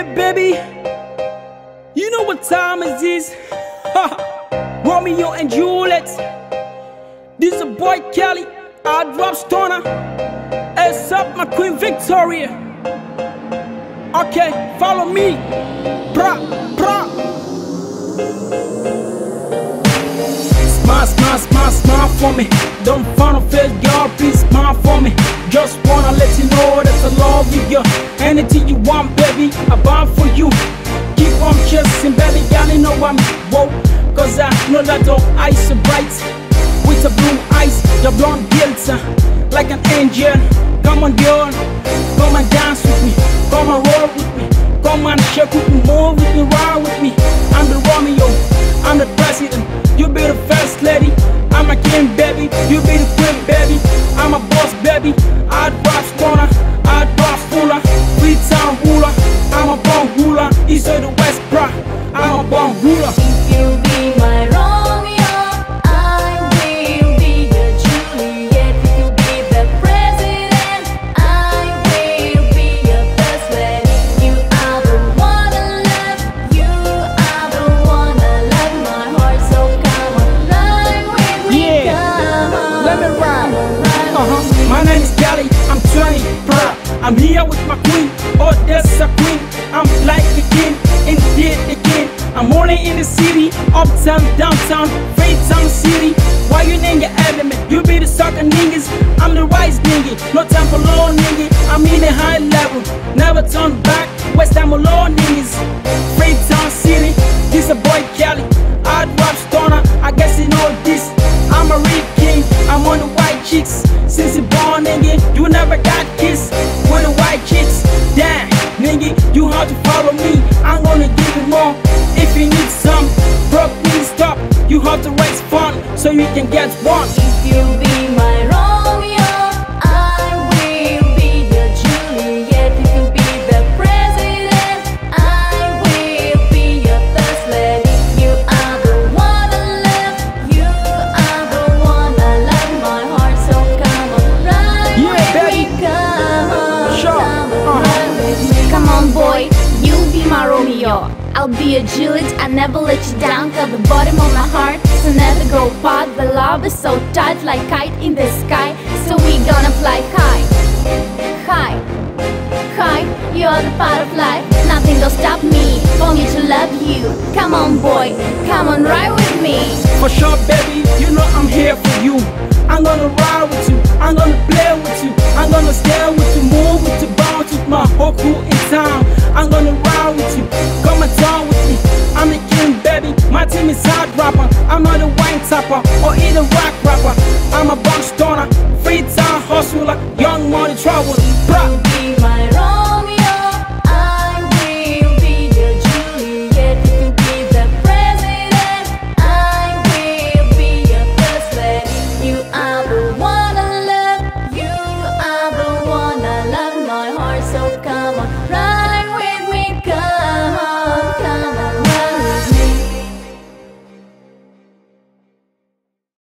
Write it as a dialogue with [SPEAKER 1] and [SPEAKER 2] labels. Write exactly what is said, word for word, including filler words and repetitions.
[SPEAKER 1] Yeah, baby, you know what time it is. Romeo and Juliet. This a boy Kelly. I drop stoner. Ass up my queen Victoria. Okay, follow me. Bra, bra. Smile, smile, smile, smile for me. Don't find a face, girl, please smile for me. Just wanna let you know that I love you, girl. Anything you want, baby, I buy for you. Keep on chasing, baby, girl, you know I'm whoa. Cause I know that your eyes are bright. With the blue eyes, your blonde gills, uh, like an angel. Come on, girl, come and dance with me. Come and roll with me. Come and shake with me, move with me, ride with me. I'm the Romeo, I'm the president. You be the first lady. I'm a king, baby. You be the queen, baby. I'm a boss, baby. I drop stoner, I drop fuller. Free town ruler. I'm a born ruler. East of the West, bruh. I'm a born ruler.
[SPEAKER 2] If you be my Romeo, I will be your Juliet. If you be the president, I will be your first lady. You are the one I love. You are the one I love. My heart, so come on, ride with me.
[SPEAKER 1] Yeah,
[SPEAKER 2] Come on,
[SPEAKER 1] let me ride.
[SPEAKER 2] come on, ride
[SPEAKER 1] Uh-huh.
[SPEAKER 2] with me.
[SPEAKER 1] My name is Kelly, I'm twenty, bruh. I'm here with my queen, oh that's a queen. I'm like the king, indeed the king. I'm only in the city, uptown, downtown, Freetown City. Why you name your element? You be the sucker niggas, I'm the wise nigga. No time for low nigga, I'm in a high level. Never turn back, West Ham alone niggas. Freetown City, this a boy Kelly. I drop stoner, I guess you know this. I'm a real king, I'm on the white chicks. Since you born, nigga, you never got kissed with the white chicks. Damn, nigga, you have to follow me. I'm gonna give you more. If you need some, broke please stop. You have to raise fun so you can get one.
[SPEAKER 2] If you be my Romeo, I will be your Juliet. If you be the president, I will be your first lady. You are the one I love. You are the one I love. My heart, so come on, ride
[SPEAKER 1] Yeah,
[SPEAKER 2] with
[SPEAKER 1] baby.
[SPEAKER 2] me. Come on,
[SPEAKER 1] Sure.
[SPEAKER 2] come on,
[SPEAKER 1] Uh-huh.
[SPEAKER 2] ride with me.
[SPEAKER 3] Come on, boy, you be my Romeo. I'll be a Juliet, I never let you down. Got the bottom of my heart, so never go apart. The love is so tight, like kite in the sky. So we gonna fly high, high, high. You're the part of life, nothing will stop me for me to love you. Come on, boy, come on, ride with me.
[SPEAKER 1] For sure, baby, you know I'm here for you. I'm gonna ride with you, I'm gonna play with you. I'm gonna stay with you, move with you, bounce with my whole crew in town. I'm gonna ride with you, come and town with me. I'm the king, baby, my team is hard rapper. I'm not a wine tapper or either rock rapper. I'm a born stoner, free town hustler, young money traveler. Bruh.
[SPEAKER 2] Be my Romeo, I will be your Juliet. If you be the president, I will be your first lady. You are the one I love. You are the one I love. My heart, so